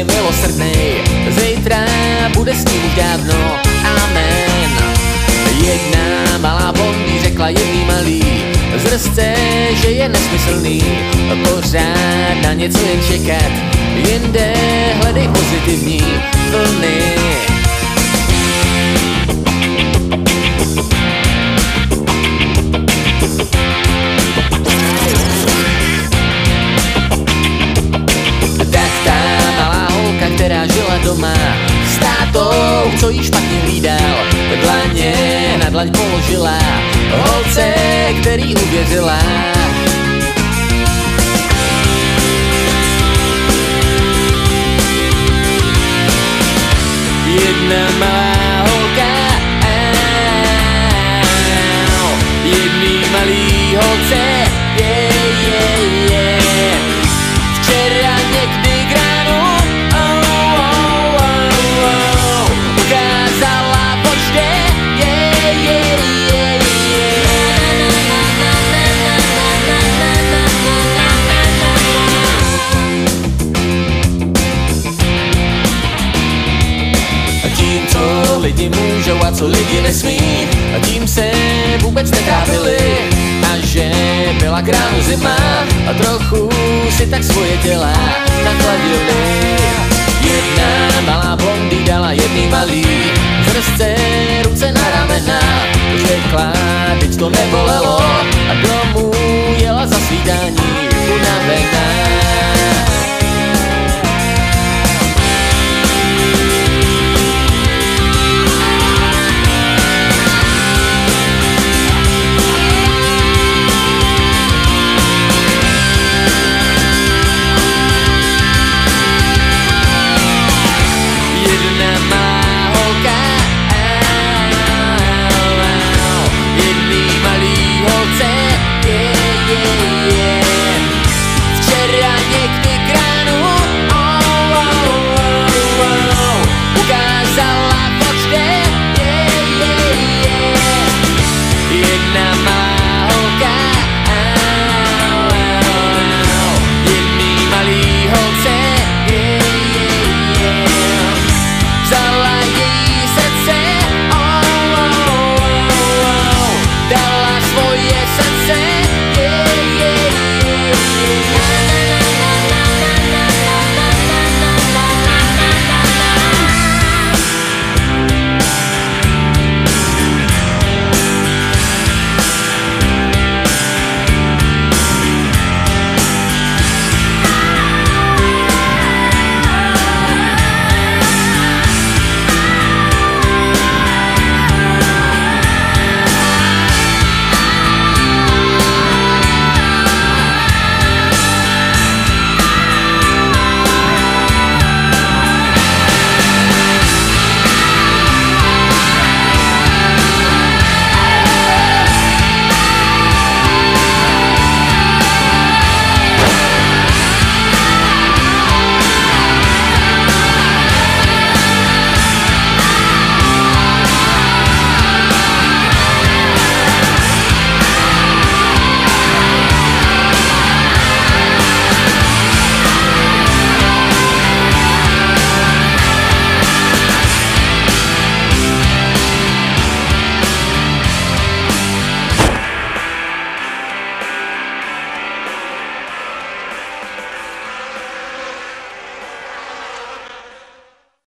je milosrdnej, zítra bude s ním už dávno, amen. Jedna malá blondý řekla jedný malý zrsce, že je nesmyslný pořád na něco jen čekat, jinde hledej pozitivní vlny. Která žila doma s tátou, co jí špatně hlídal, dlaně na dlaň položila holce, který uvěřila. Jedna malá holka, jedný malý holce, včera někdy k ránu ukázala počtě, tím, co lidi můžou a co lidi nesmí, a tím se vůbec netrápili, a že byla k ránu zima a trochu si tak svoje těla nachladili. Jedna malá blondý dala jedný malý zrsce ruce na ramena, řekla, teď to nebolelo, a domů jela za svídání unavená.